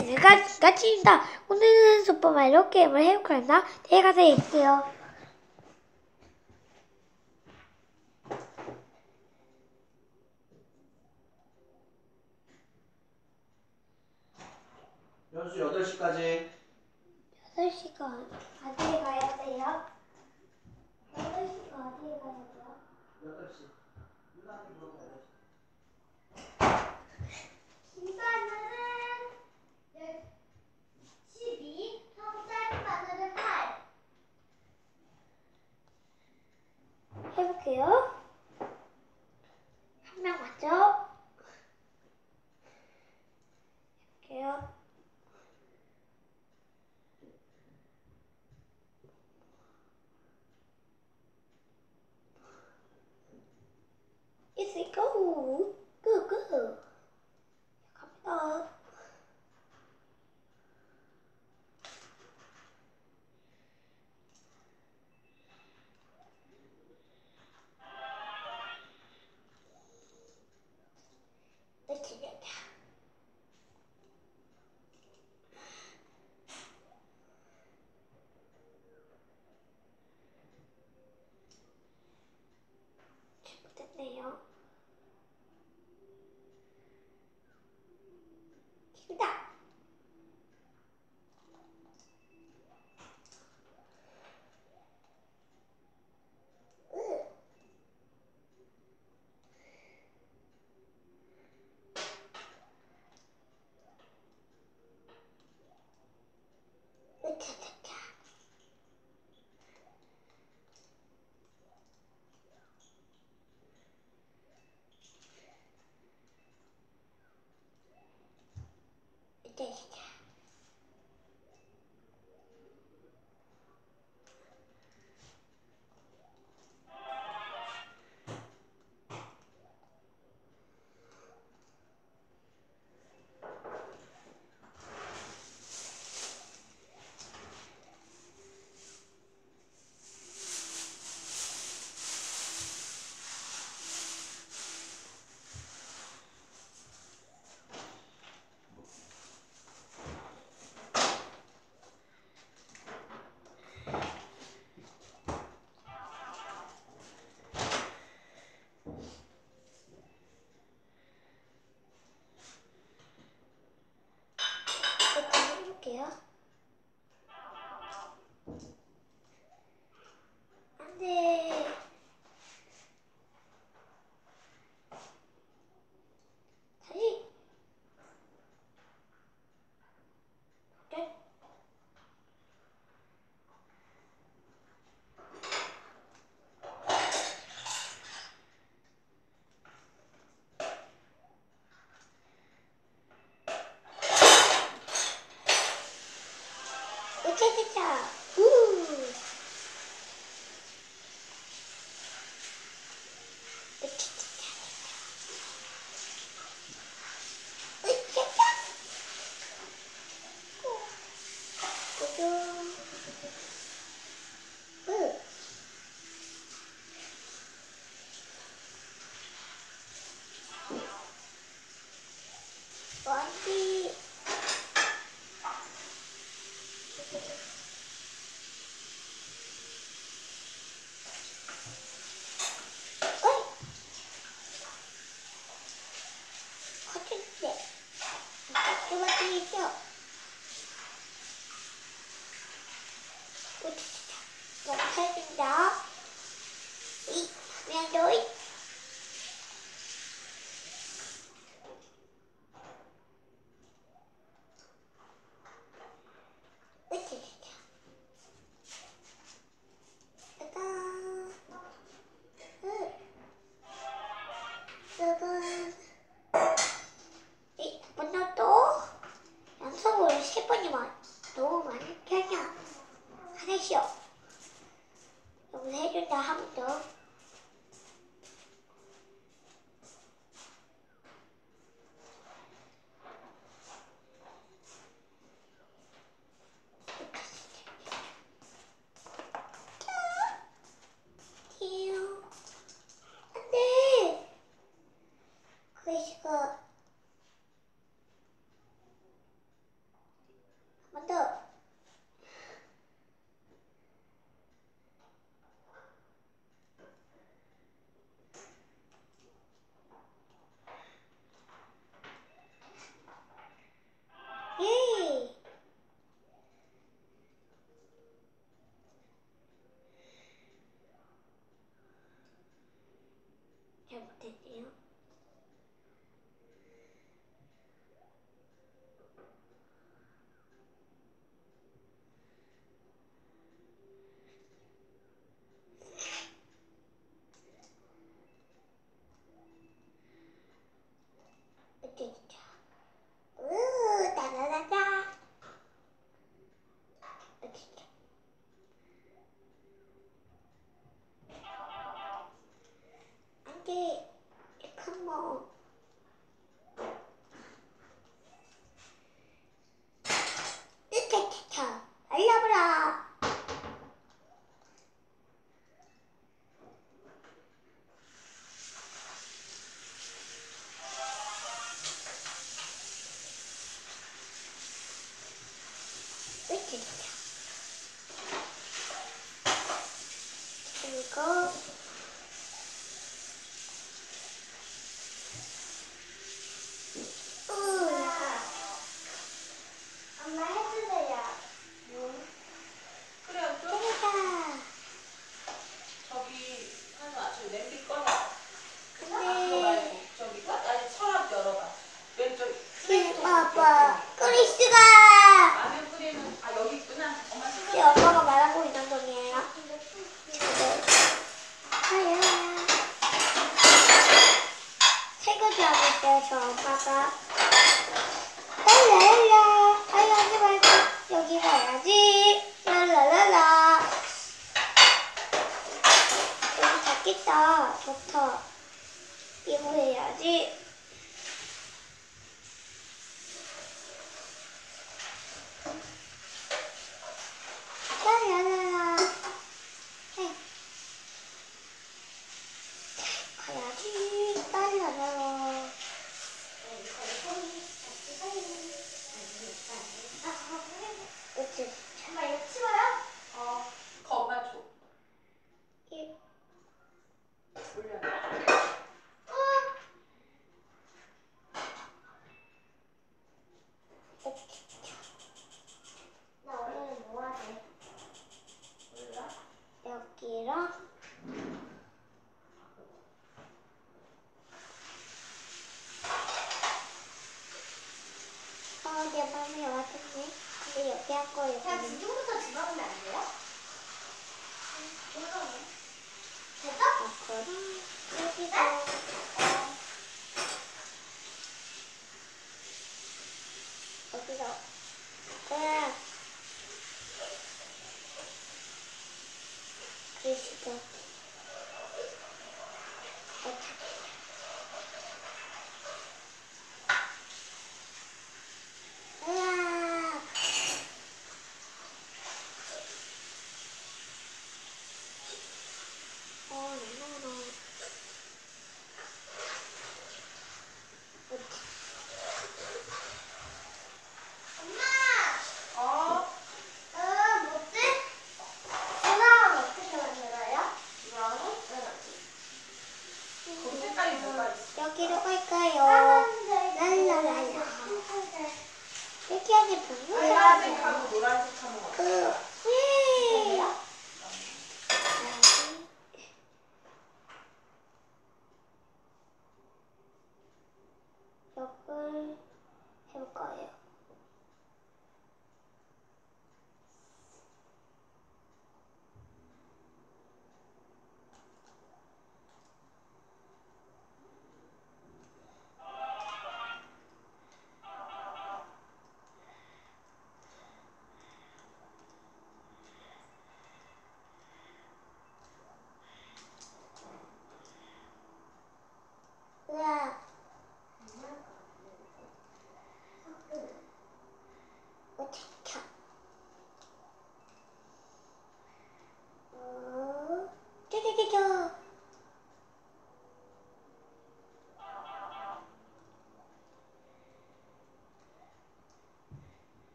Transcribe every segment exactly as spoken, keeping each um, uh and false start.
내가 가치입니다. 오늘은 슈퍼마리오 게임을 해볼 겁니다. 네, 가서 읽게요. 연수 여덟 시까지. 여덟 시가 어디에 가야 돼요? 여덟 시가 어디에 가야 돼요? 여덟 시. 누나한테 물어봐야 돼. 시간은 십이, 평균 바늘은 팔. 해볼게요. 한 명 맞죠? 해볼게요. It's a go! Go, go! 갑니다. 놓치겠다. 잘못했네요. 킨다. 으차차차. 으차차차. 일단 해볼게요. 안 돼. 다시. 네. 으차차차. 우. 으차차차. 으차차. 꾸쭈. 으. 원띠. 어이. 커튼데. 이것도 있죠. 으차차차. 못해준다. 이. 그냥 너희. 으차차차. 짜잔. 으. 짜잔. 이, 먼저 또 연속으로 세 번이면 너무 많은 편이야. 하나씩 여기서 해준다 하면 더. 띠용. 안돼. 글씨가 먼저. 예. 잘못했네요. 어쩌자. 으, 따라라라. 어쩌자. 안 돼. 컴온. 으차차차. 알려보라. 으차차. 그리고 엄마 해주세요. 그래, 좀 짜자. 저기 하나, 저 냄비 꺼내. 아, 그거 근데 말고 저기 거- 아니 서랍 열어봐. 왼쪽 그 쓰레기통 아빠 밑에. 크리스가 라면 끓이는 아 여기 있구나. 엄마 제 생각. 엄마가 말하고 있는 동이에요. 네. 하야. 설거지 하고 있어요, 저 엄마가. 랄랄라. 아유, 하지 말고. 여기 가야지. 랄랄랄라. 여기 닫겠다. 좋다. 이거 해야지. 랄랄랄라. 해. 가야지. 랄랄랄라. 그치? 엄마 이거 치워요? 어, 그 엄마 줘. 이 올려. 나 오늘은 뭐 하지? 몰라? 여기랑 어, 내 맘에 왔었네. 근데 여기 한 거예요. 그냥 지금부터 집어넣으면 안 돼요? 올라오네. 됐어? 아, 그럼 여기다 여기다 그래. 글씨도 어떻게 으악. 어, 나나나. 엄마! 어? 어, 뭐지? 전화는 어떻게 만들어요? 이거하고 거기 색깔이 뭐가 있어? 여기로 갈까요? 하얀색, 랄랄랄라. 핑크색. 이렇게 하니 분명히 빨간색하고 노란색하고 어때? 그, 왜? 뭐야? 역을 해볼 거예요.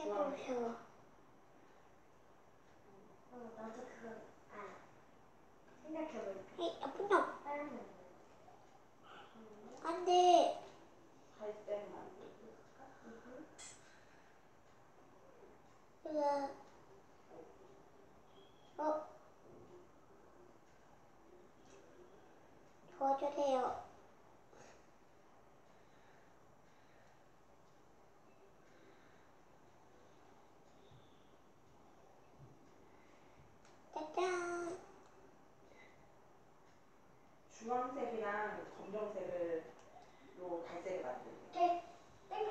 아이고 무서워. 어, 나도 그거 알아. 생각해보니까. 에이 나쁜 놈. 다른 거. 안돼. 갈색 만들고. 으아. 어? 도와주세요. 짜잔. 주황색이랑 검정색을 요 갈색을 만들고. 오케이. 땡큐.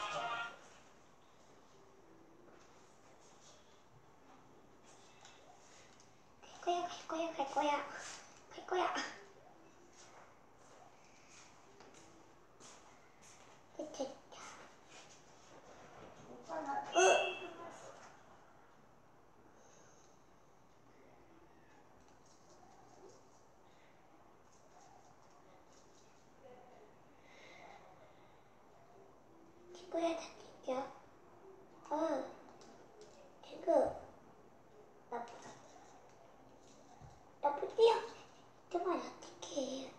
갈 거야, 갈 거야, 갈 거야, 갈 거야. 됐다. 오빠 나 으. 친구야, 다 챙겨. 어, 친구. 나쁘다. 나쁘지요? 정말 어떡해.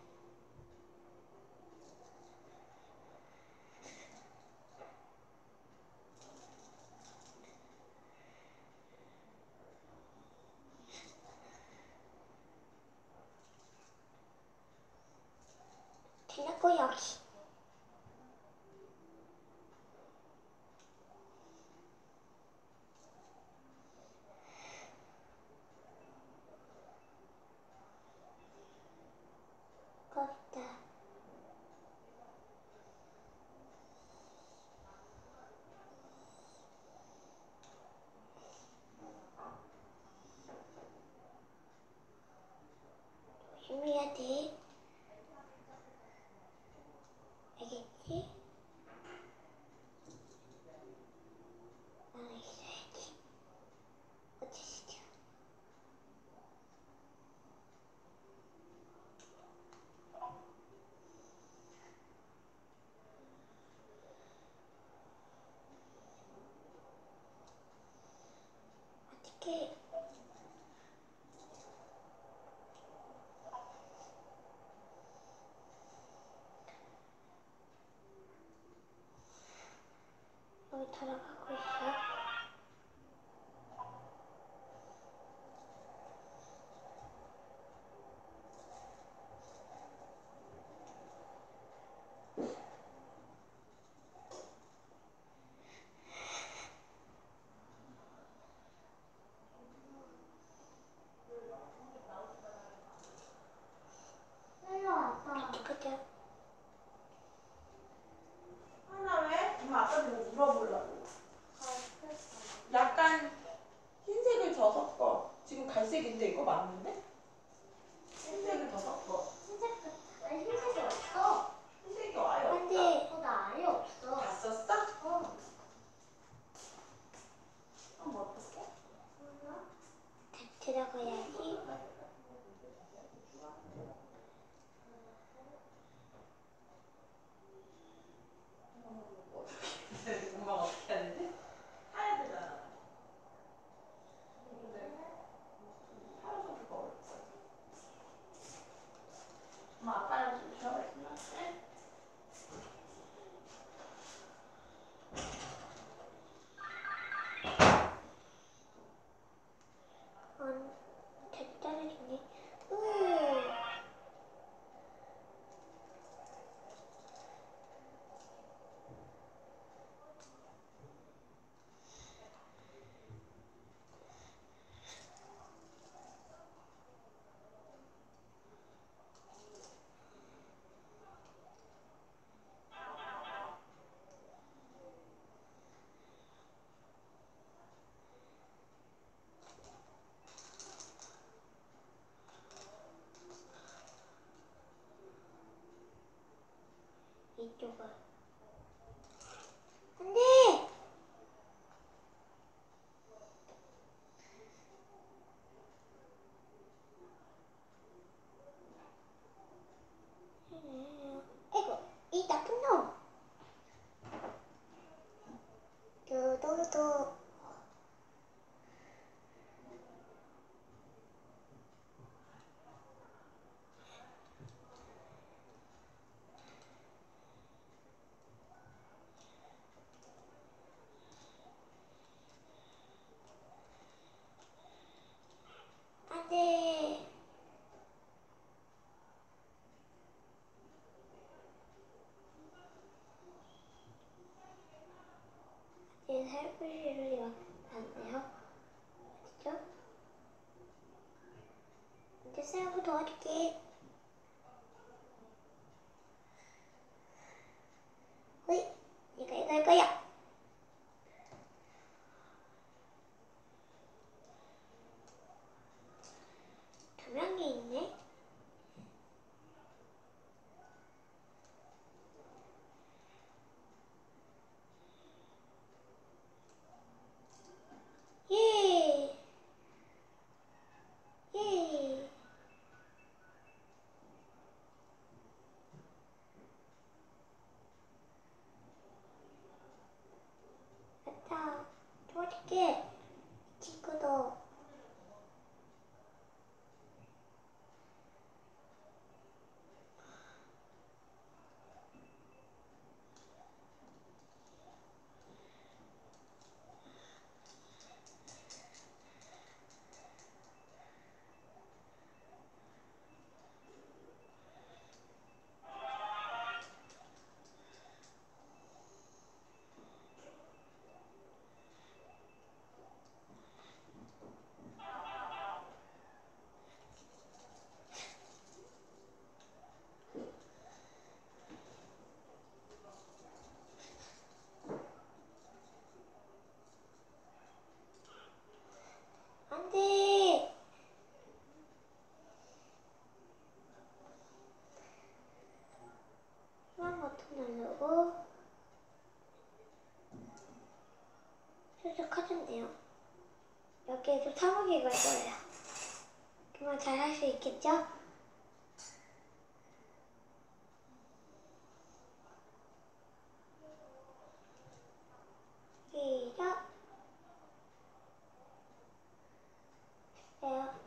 됐고 여기. 거기다. 조심해야 돼. 알겠지? 나가 있어야지. 어쩌시죠? 어떡해. 여기 돌아가고 있어. 일로 왔다. 그죠? 하나 왜? 엄마 아빠한테 뭐 물어보려고. 약간 흰색을 더 섞어. 지금 갈색인데 이거 맞는데? 흰색을 더 섞어. 흰색 같아. 아니, 흰색이 없어. 흰색이 아예 없다. 안돼. 어, 나 아예 없어. 다 썼어? 어. 그럼 어떡해? 몰라? 들어가야지. 엄마가 어떻게 하는데? 사야 되잖아. 근데 팔아서 그거 어렵지. 엄마 아빠랑 좀 쉬어야지. 네? 안, 잘 떨어지네. 으. 이쪽은. 안돼. 아이고, 이 나쁜 놈. 두두두. 표시 소리가 나는데요? 어디죠? 이제 쌤하고 도와줄게. 어이, 내가 이거 할 거야. 두 명이 있네. 예. 예. 맞다. 도와줄게. 친구도. 안 돼. 희망 버튼 누르고 수색하던데요. 여기에서 사무기 걸 거예요. 그만 잘 할 수 있겠죠? 시작. 됐어요.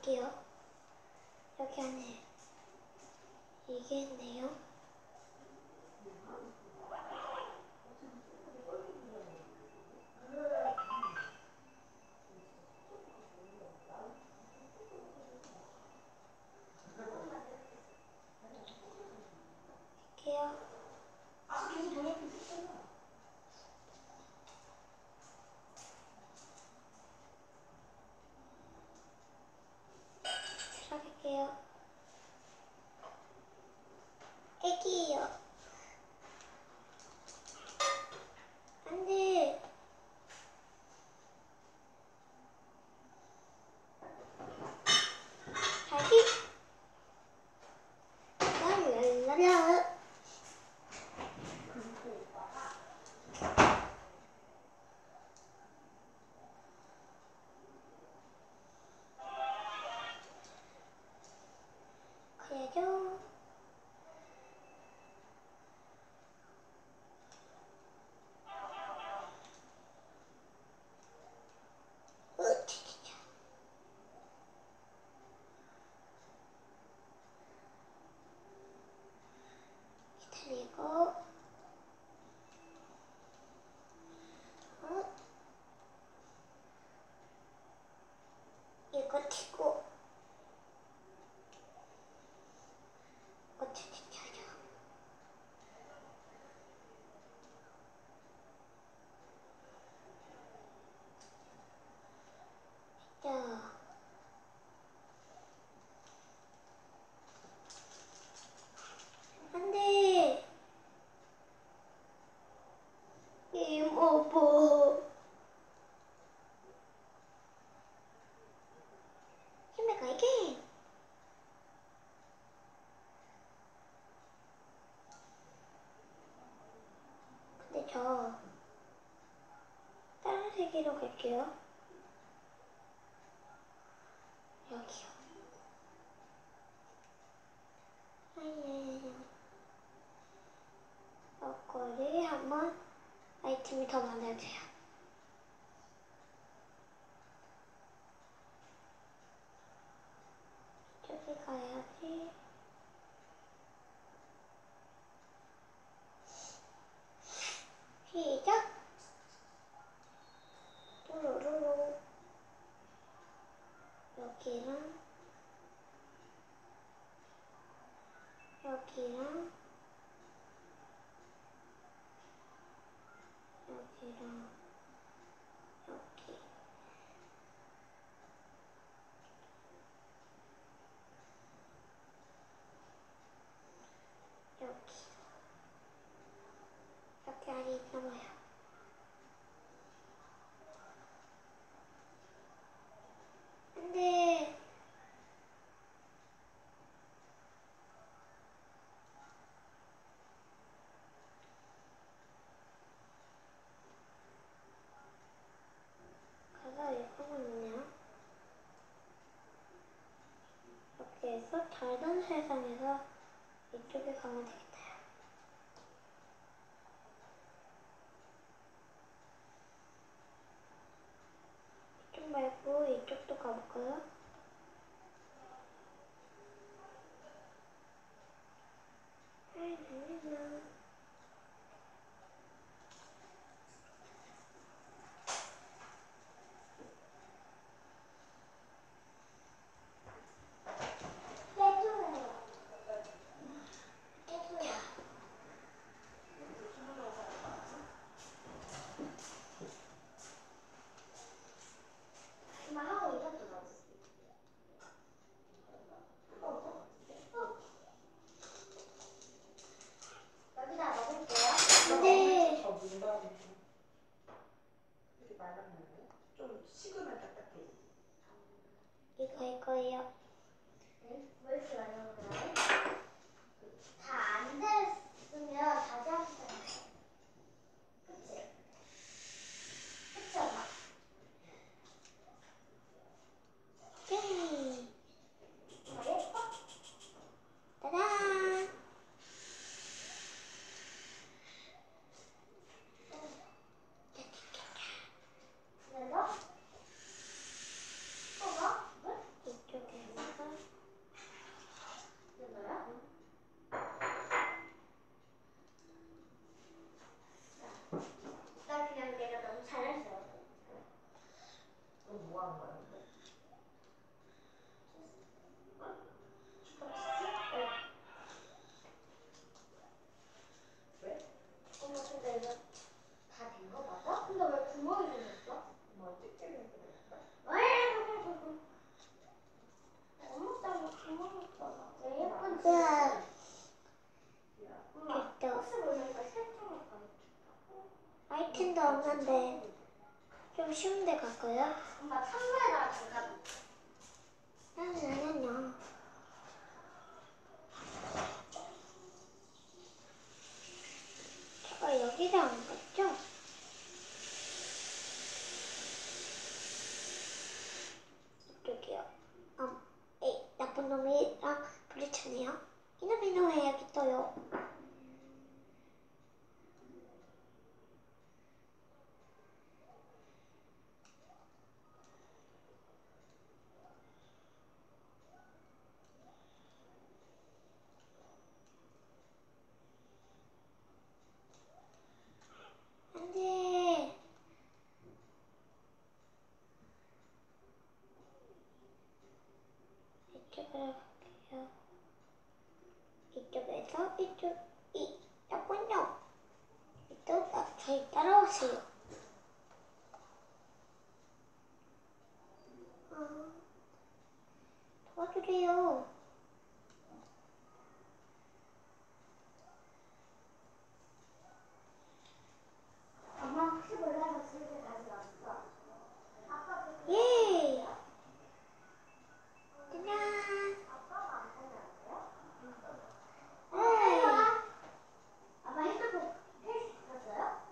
볼게요. 여기 안에 이게 있네요. 볼게요. 아, 계속 노랗게 됐잖아. 들어갈게요. 애기예요. 안 돼. 자기. 랄랄랄라. 가야죠. 으치치치. 기다리고. 어? 이거 치고. 이거 치치쳐요. 자. 안 돼. 이모부. 힘내 가이게. 근데 저 다른 세계로 갈게요. 여기요. 아예 먹거리 한번 아이템이 더 많아져요. 저기 가야지. 시작. 뚜루루루. 여기랑 여기랑 여기랑 여기. 여기. 이렇게 안이 남아요. 안 돼. 가서 이거만 있네요. 이렇게 해서 다른 세상에서 이쪽에 가면 되겠다. 이쪽 말고 이쪽도 가볼까요? 아이, 놀리나. 여기다 넣어볼게요. 네. 저 문방구 이렇게 말랐는데 좀 식으면 딱딱해. 이거 이거예요. 네? 왜 이렇게 많이 넣어요? 다안 됐으면 다시 하면 돼요. 그치? 그치 엄마? 오케이. 엄마 예뻐? 따단. 그래서? 엄마? 왜? 이쪽에. 데 없는데 좀 쉬운 데 갈까요? 엄마 찬물에 나가서 가. 아니 아니 아니야. 제가 여기를 안 갔죠? 이쪽이요. 음, 에이 나쁜 놈이랑 부딪혔네요. 이놈이 놈이 여기 떠요. 안돼. 이쪽으로 갈게요. 이쪽에서 이쪽 이 있군요. 이쪽 아, 저희 따라오세요. 아, 도와주세요. 엄마 혹시 몰라서 집에 가져왔어? 아빠 그 예. 짜잔. 아빠가 안 보면 안 돼요? 네. 아빠 핸드폰 케이스 바꿨어요?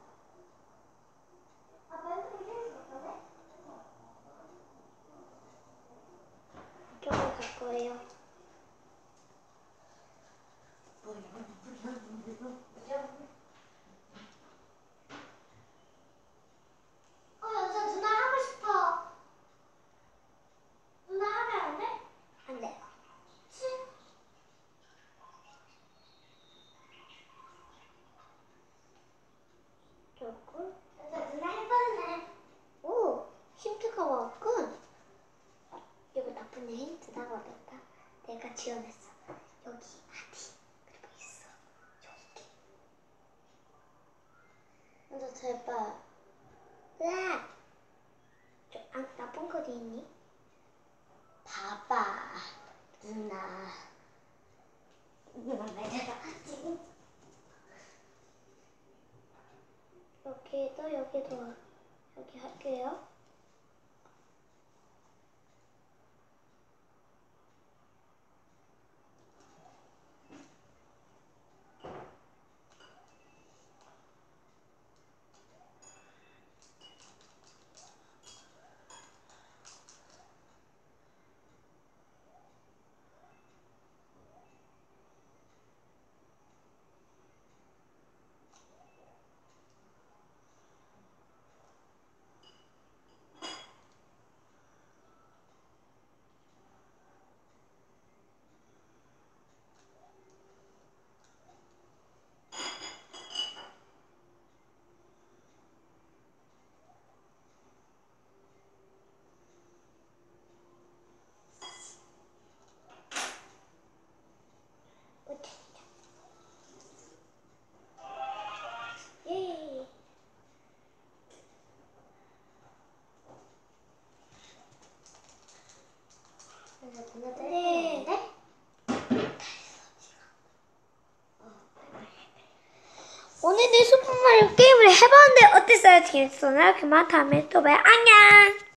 아빠 핸드폰 케이스 바꿨네? 이쪽으로 갈 거예요. 어, 여자 누나 하고 싶어. 누나 하면 안 돼? 안 돼. 치? 조금. 여자 누나 해봤네. 오, 힌트가 왔군. 이거 나쁜 애 힌트다 어렵다. 내가 지어냈어. 여기 아디 그리고 있어. 여기. 먼저 제발. 으악. 저 아, 나쁜 거 어디 있니? 봐봐, 누나. 누나 내가 지금 여기도 여기도 여기 할게요. 예. 네. 네. 오늘은 슈퍼마리오 게임을 해봤는데 어땠어요? 재밌었나요? 그만 다음에 또 봐요. 안녕.